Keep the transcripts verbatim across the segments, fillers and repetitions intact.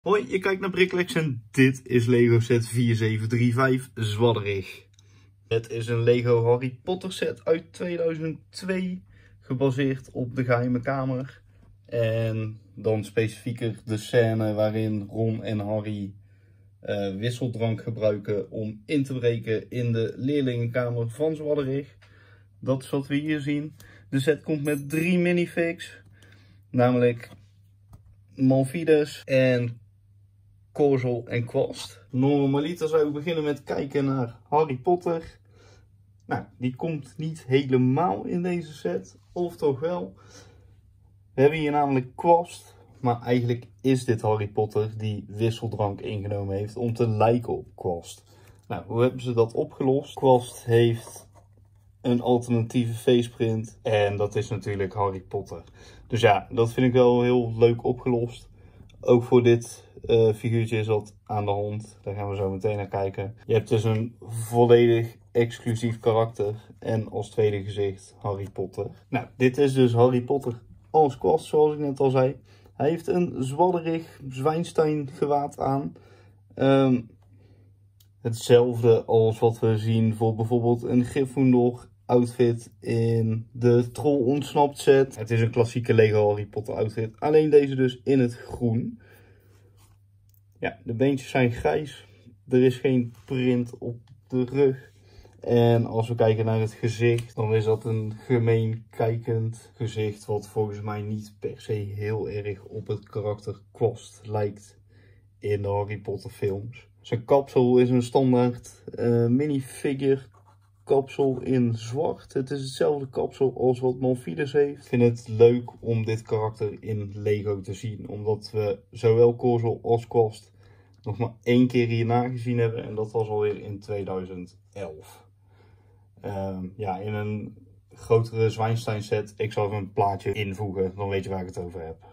Hoi, je kijkt naar Bricklex en dit is Lego set vier zeven drie vijf Zwadderig. Het is een Lego Harry Potter set uit tweeduizend twee, gebaseerd op de geheime kamer. En dan specifieker de scène waarin Ron en Harry uh, wisseldrank gebruiken om in te breken in de leerlingenkamer van Zwadderig. Dat is wat we hier zien. De set komt met drie minifigs, namelijk Malvides en Korzel en Kwast. Normaliter zou ik beginnen met kijken naar Harry Potter. Nou, die komt niet helemaal in deze set, of toch wel. We hebben hier namelijk Kwast, maar eigenlijk is dit Harry Potter die wisseldrank ingenomen heeft om te lijken op Kwast. Nou, hoe hebben ze dat opgelost? Kwast heeft een alternatieve faceprint en dat is natuurlijk Harry Potter. Dus ja, dat vind ik wel heel leuk opgelost. Ook voor dit uh, figuurtje is dat aan de hand. Daar gaan we zo meteen naar kijken. Je hebt dus een volledig exclusief karakter. En als tweede gezicht Harry Potter. Nou, dit is dus Harry Potter als Kwast, zoals ik net al zei. Hij heeft een Zwadderig Zwijnstein gewaad aan. Um, hetzelfde als wat we zien voor bijvoorbeeld een Gryffindor outfit in de Troll Ontsnapt set. Het is een klassieke Lego Harry Potter outfit. Alleen deze dus in het groen. Ja, de beentjes zijn grijs. Er is geen print op de rug. En als we kijken naar het gezicht, dan is dat een gemeen kijkend gezicht. Wat volgens mij niet per se heel erg op het karakter Kwast lijkt in de Harry Potter films. Zijn kapsel is een standaard uh, minifigure kapsel in zwart. Het is hetzelfde kapsel als wat Malvides heeft. Ik vind het leuk om dit karakter in Lego te zien. Omdat we zowel Korzel als Kwast nog maar één keer hierna gezien hebben. En dat was alweer in tweeduizend elf. Um, ja, in een grotere Zwijnstein set. Ik zal even een plaatje invoegen. Dan weet je waar ik het over heb.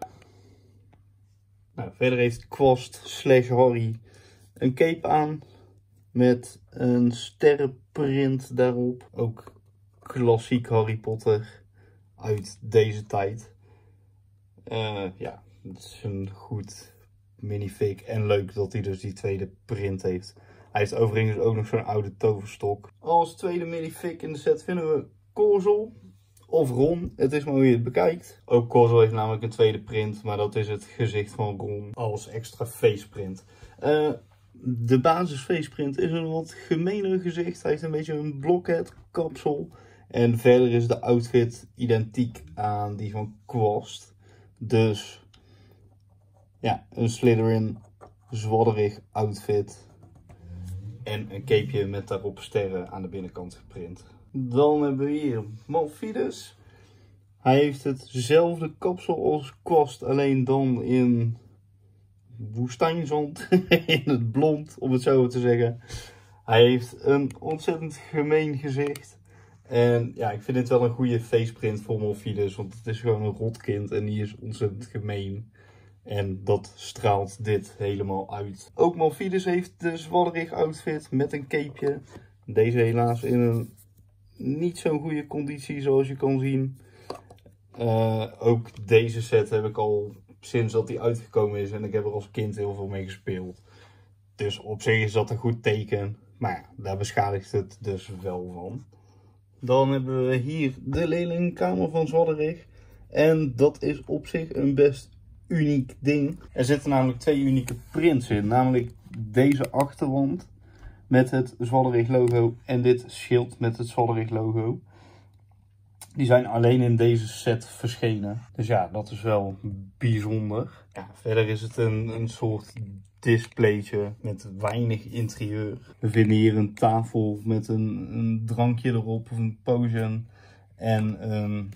Nou, verder heeft Kwast slash Harry een cape aan. Met een sterrenprint daarop. Ook klassiek Harry Potter uit deze tijd. Uh, ja, het is een goed minifig. En leuk dat hij dus die tweede print heeft. Hij heeft overigens ook nog zo'n oude toverstok. Als tweede minifig in de set vinden we Korzel. Of Ron, het is maar hoe je het bekijkt. Ook Korzel heeft namelijk een tweede print. Maar dat is het gezicht van Ron als extra faceprint. Uh, De basis faceprint is een wat gemeenere gezicht. Hij heeft een beetje een blockhead kapsel. En verder is de outfit identiek aan die van Kwast. Dus ja, een Slytherin Zwadderig outfit. En een capeje met daarop sterren aan de binnenkant geprint. Dan hebben we hier Malvides. Hij heeft hetzelfde kapsel als Kwast, alleen dan in woestijnzand, in het blond, om het zo te zeggen. Hij heeft een ontzettend gemeen gezicht. En ja, ik vind het wel een goede faceprint voor Malvides, want het is gewoon een rotkind en die is ontzettend gemeen. En dat straalt dit helemaal uit. Ook Malvides heeft de Zwadderig outfit met een capeje. Deze helaas in een niet zo'n goede conditie zoals je kan zien. Uh, ook deze set heb ik al sinds dat die uitgekomen is en ik heb er als kind heel veel mee gespeeld. Dus op zich is dat een goed teken. Maar ja, daar beschadigt het dus wel van. Dan hebben we hier de leerlingenkamer van Zwadderig. En dat is op zich een best uniek ding. Er zitten namelijk twee unieke prints in. Namelijk deze achterwand met het Zwadderig logo en dit schild met het Zwadderig logo. Die zijn alleen in deze set verschenen. Dus ja, dat is wel bijzonder. Ja, verder is het een, een soort displaytje met weinig interieur. We vinden hier een tafel met een, een drankje erop, of een potion. En een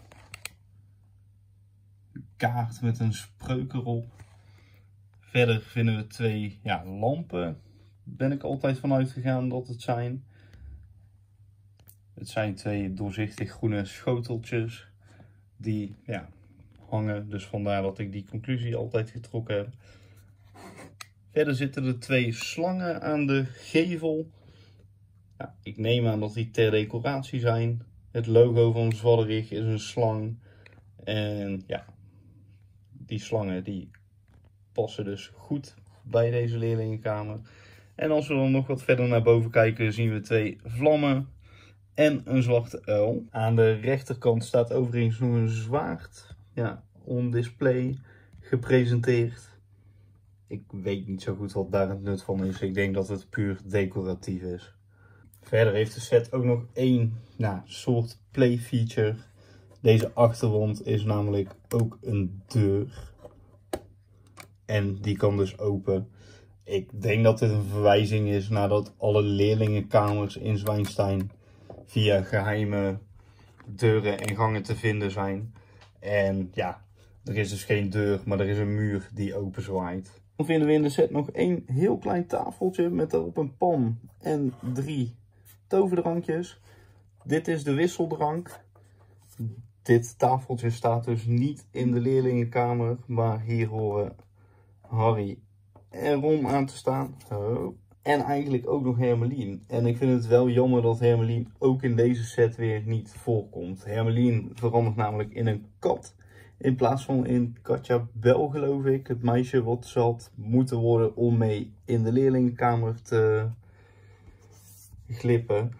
kaart met een spreuk erop. Verder vinden we twee ja, lampen. Ben ik altijd van uitgegaan dat het zijn. Het zijn twee doorzichtig groene schoteltjes die ja, hangen. Dus vandaar dat ik die conclusie altijd getrokken heb. Verder zitten er twee slangen aan de gevel. Ja, ik neem aan dat die ter decoratie zijn. Het logo van Zwadderig is een slang. En ja, die slangen die passen dus goed bij deze leerlingenkamer. En als we dan nog wat verder naar boven kijken, zien we twee vlammen en een zwarte uil. Aan de rechterkant staat overigens nog een zwaard, ja, on display gepresenteerd. Ik weet niet zo goed wat daar het nut van is. Ik denk dat het puur decoratief is. Verder heeft de set ook nog één nou, soort play feature. Deze achterwand is namelijk ook een deur. En die kan dus open. Ik denk dat dit een verwijzing is naar dat alle leerlingenkamers in Zwijnstein via geheime deuren en gangen te vinden zijn. En ja, er is dus geen deur, maar er is een muur die open zwaait. Dan vinden we in de set nog één heel klein tafeltje met daarop een pan en drie toverdrankjes. Dit is de wisseldrank. Dit tafeltje staat dus niet in de leerlingenkamer, maar hier horen Harry en Ron aan te staan. Oh. En eigenlijk ook nog Hermeline. En ik vind het wel jammer dat Hermeline ook in deze set weer niet voorkomt. Hermeline verandert namelijk in een kat. In plaats van in Katja Bel, geloof ik. Het meisje wat ze had moeten worden om mee in de leerlingenkamer te glippen.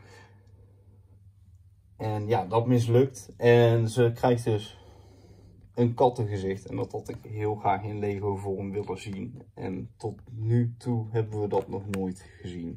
En ja, dat mislukt. En ze krijgt dus een kattengezicht. En dat had ik heel graag in Lego vorm willen zien. En tot nu toe hebben we dat nog nooit gezien.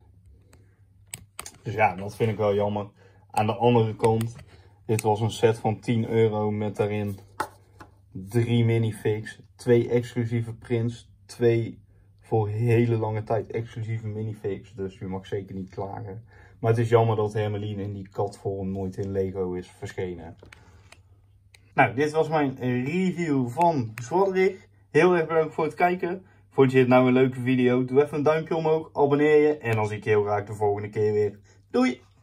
Dus ja, dat vind ik wel jammer. Aan de andere kant, dit was een set van tien euro met daarin drie minifigs, twee exclusieve prints, twee voor hele lange tijd exclusieve minifigs. Dus je mag zeker niet klagen. Maar het is jammer dat Hermeline in die katvorm nooit in Lego is verschenen. Nou, dit was mijn review van Zwadrig. Heel erg bedankt voor het kijken. Vond je dit nou een leuke video? Doe even een duimpje omhoog, abonneer je en dan zie ik je heel graag de volgende keer weer. Doei!